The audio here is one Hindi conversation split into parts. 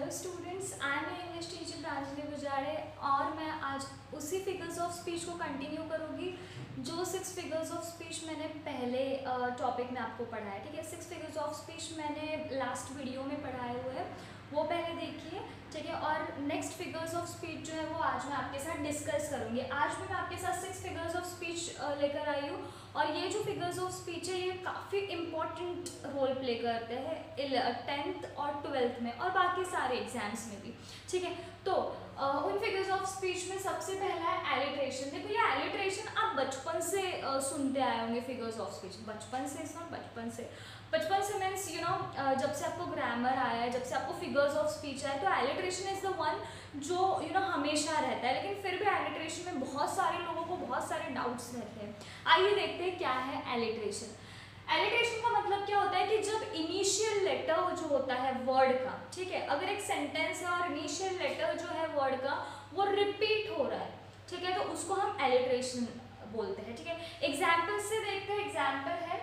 Hello students, I am English teacher Pranjali Gujare और मैं आज उसी फिगर्स ऑफ स्पीच को कंटिन्यू करूँगी जो 6 फिगर्स ऑफ स्पीच मैंने पहले टॉपिक में आपको पढ़ाया। ठीक है, 6 फिगर्स ऑफ स्पीच मैंने लास्ट वीडियो में पढ़ाए हुए हैं, वो पहले देखिए। ठीक है, और नेक्स्ट फिगर्स ऑफ स्पीच जो है वो आज मैं आपके साथ डिस्कस करूँगी। आज भी मैं आपके साथ 6 फिगर्स ऑफ स्पीच लेकर आई हूँ और ये जो फिगर्स ऑफ स्पीच है ये काफ़ी इम्पॉर्टेंट रोल प्ले करते हैं 10th और 12th में और बाकी सारे एग्जाम्स में भी। ठीक है, तो उन फिगर्स ऑफ स्पीच में सबसे पहला है एलिट्रेशन। देखो ये एलिट्रेशन आप बचपन से सुनते आए होंगे फिगर्स ऑफ स्पीच, बचपन से मीन्स जब से आपको ग्रामर आया है, जब से आपको फिगर्स ऑफ स्पीच आया, तो एलिट्रेशन इज द वन जो हमेशा रहता है। लेकिन फिर भी एलिट्रेशन में बहुत सारे लोगों को बहुत सारे डाउट्स रहते हैं। आइए देखते हैं क्या है एलिट्रेशन। एलिट्रेशन का मतलब क्या होता है कि जब इनिशियल लेटर जो होता है वर्ड का, ठीक है, अगर एक सेंटेंस है और इनिशियल लेटर जो है वर्ड का वो रिपीट हो रहा है, ठीक है, तो उसको हम एलिट्रेशन बोलते हैं। ठीक है, एग्जाम्पल से देखते हैं। एग्जाम्पल है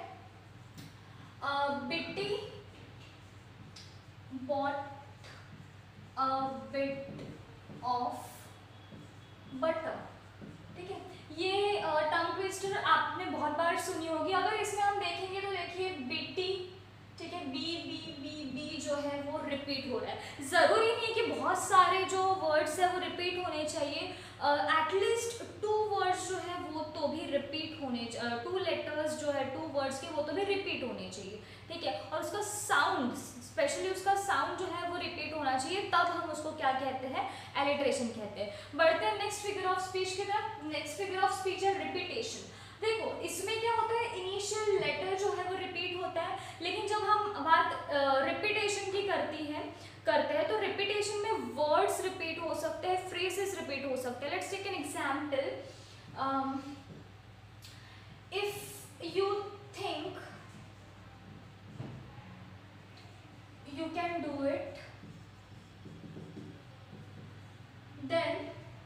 बिट्टी bought a bit of butter। ठीक है, ये टंग ट्विस्टर आपने बहुत बार सुनी होगी। अगर इसमें हम देखेंगे तो देखिए बिट्टी, ठीक है, बी बी बी बी जो है वो रिपीट हो रहा है। ज़रूरी नहीं है कि बहुत सारे जो वर्ड्स है वो रिपीट होने चाहिए, एटलीस्ट 2 वर्ड्स जो है वो तो भी रिपीट होने, 2 लेटर्स जो है 2 वर्ड्स के वो तो भी रिपीट होने चाहिए। ठीक है, और उसका साउंड, स्पेशली उसका साउंड जो है वो रिपीट होना चाहिए, तब हम उसको क्या कहते हैं, एलिट्रेशन कहते हैं। बढ़ते हैं नेक्स्ट फिगर ऑफ स्पीच की तरफ। नेक्स्ट फिगर ऑफ स्पीच है रिपीटेशन। देखो इसमें क्या होता है, इनिशियल लेटर जो है वो रिपीट होता है, लेकिन जब हम बात रिपीटेशन की करते हैं तो रिपीटेशन में वर्ड्स रिपीट हो सकते हैं, फ्रेजेस रिपीट हो सकते हैं। Let's take an example. If you think you can do it, then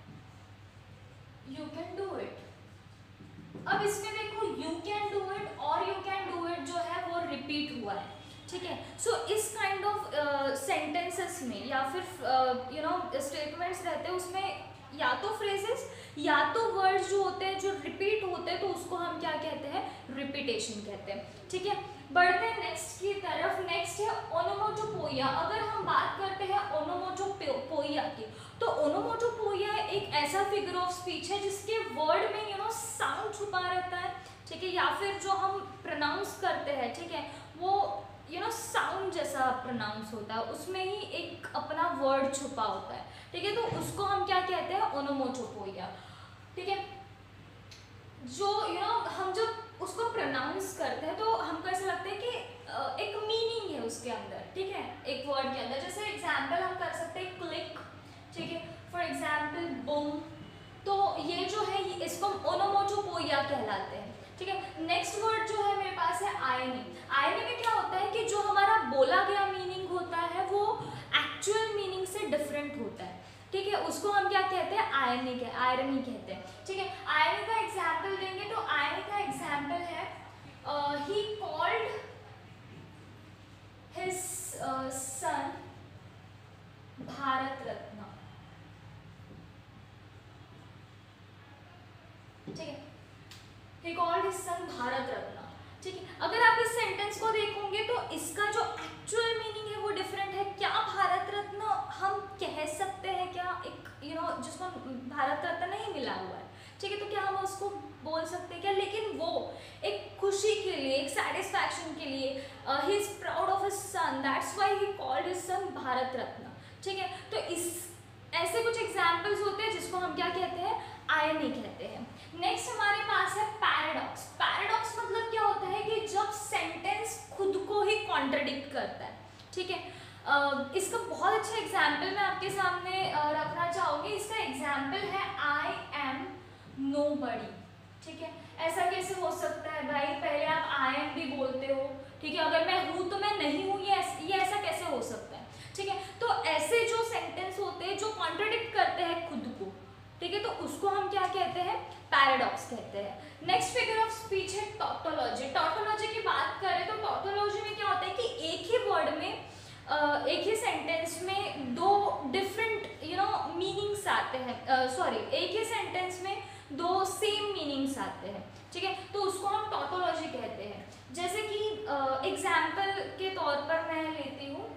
you can do it। अब इसमें देखो you can do it और you can do it जो है वो रिपीट हुआ है। ठीक है, सो इस काइंड ऑफ सेंटेंसेस में या फिर स्टेटमेंट्स रहते हैं, उसमें या तो फ्रेजेस या तो वर्ड्स जो होते हैं जो रिपीट होते हैं, तो उसको हम क्या कहते हैं, रिपीटेशन कहते हैं। ठीक है, बढ़ते हैं नेक्स्ट की तरफ। नेक्स्ट है ओनोमोटोपोइया। अगर हम बात करते हैं ओनोमोटोपोइया की, तो ओनोमोटोपोइया एक ऐसा फिगर ऑफ स्पीच है जिसके वर्ड में साउंड छुपा रहता है। ठीक है, या फिर जो हम प्रोनाउंस करते हैं, ठीक है, वो साउंड जैसा प्रोनाउंस होता है, उसमें ही एक अपना वर्ड छुपा होता है। ठीक है, तो उसको हम क्या कहते हैं, ओनोमोटोपोइया। ठीक है, जो हम जब उसको प्रोनाउंस करते हैं तो हमको ऐसा लगता है कि एक मीनिंग है उसके अंदर। ठीक है, एक वर्ड के अंदर। जैसे एग्जांपल हम कर सकते हैं क्लिक, ठीक है, फॉर एग्जांपल बूम। तो ये जो है इसको ओनोमोटोपोइया कहलाते हैं। ठीक है, नेक्स्ट वर्ड जो है मेरे पास है आयनी। आयनी में क्या होता है कि जो हमारा बोला गया मीनिंग होता है वो एक्चुअल मीनिंग से डिफरेंट होता है। ठीक है, उसको हम क्या कहते हैं, आयरनी कहते हैं। ठीक है, आयरनी का एग्जाम्पल देंगे तो आयरनी का एग्जाम्पल है he called his son Bharat Ratna. ठीक है, he called his son Bharat Ratna. ठीक है, अगर आप इस सेंटेंस को देखोगे तो इसका जो एक्चुअल मीनिंग है वो डिफरेंट है। क्या भारत रत्न हम कह सकते हैं, क्या एक जिसको भारत रत्न नहीं मिला हुआ है, ठीक है, तो क्या हम उसको बोल सकते हैं क्या? लेकिन वो एक खुशी के लिए, एक सेटिस्फैक्शन के लिए, he is proud of his son, that's why he called his son Bharat Ratna. ठीक है, तो इस ऐसे कुछ एग्जाम्पल्स होते हैं जिसको हम क्या कहते हैं, आयरनी कहते हैं। नेक्स्ट हमारे पास है पैराडॉक्स। पैराडॉक्स मतलब क्या होता है कि जब सेंटेंस खुद को ही कॉन्ट्रडिक्ट करता है। ठीक है, इसका बहुत अच्छा एग्जाम्पल मैं आपके सामने रखना चाहूँगी। इसका एग्जाम्पल है आई एम नोबडी। ठीक है, ऐसा कैसे हो सकता है भाई, पहले आप आई एम भी बोलते हो, ठीक है, अगर मैं हूँ तो मैं नहीं हूँ, ये ऐसा कैसे हो सकता है? ठीक है, तो ऐसे जो सेंटेंस होते हैं जो कॉन्ट्रडिक्ट करते हैं खुद को, ठीक है, तो उसको हम क्या कहते हैं, पैराडॉक्स कहते हैं। नेक्स्ट फिगर ऑफ स्पीच है टॉटोलॉजी। टॉटोलॉजी की बात करें तो टॉटोलॉजी में क्या होता है कि एक ही वर्ड में एक ही सेंटेंस में दो हैं, सॉरी एक ही सेंटेंस में दो सेम मीनिंग्स आते हैं, ठीक है, तो उसको हम टॉटोलॉजी कहते हैं। जैसे कि एग्जाम्पल के तौर पर मैं लेती हूँ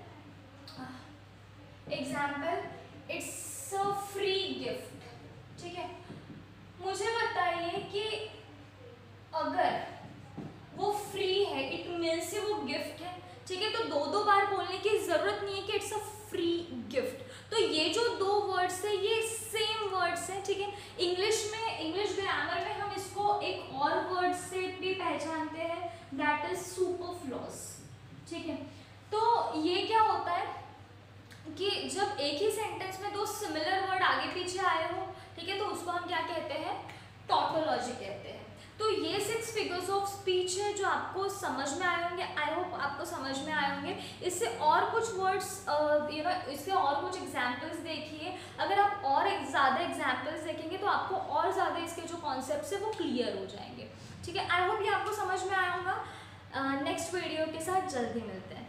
example, it's a free gift, ठीक है। मुझे बताइए कि अगर वो फ्री है, इट मीन्स से वो गिफ्ट है, ठीक है, तो दो दो बार बोलने की जरूरत नहीं है कि इट्स अ फ्री गिफ्ट। तो ये जो दो वर्ड्स है ये सेम वर्ड्स है, ठीक है। इंग्लिश में, इंग्लिश ग्रामर में हम इसको एक और वर्ड से भी पहचानते हैं, दैट इज सुपरफ्लूअस, ठीक है। तो ये क्या होता है कि जब एक ही सेंटेंस में दो सिमिलर वर्ड आगे पीछे आए हो, ठीक है, तो उसको हम क्या कहते हैं, टॉटोलॉजी कहते हैं। तो ये 6 फिगर्स ऑफ स्पीच है जो आपको समझ में आए होंगे, आई होप आपको समझ में आए होंगे। इससे और कुछ वर्ड्स इससे और कुछ एग्जाम्पल्स देखिए, अगर आप और ज़्यादा एग्जाम्पल्स देखेंगे तो आपको और ज़्यादा इसके जो कॉन्सेप्ट्स है वो क्लियर हो जाएंगे, ठीक है। आई होप ये आपको समझ में आया होगा। नेक्स्ट वीडियो के साथ जल्दी मिलते हैं।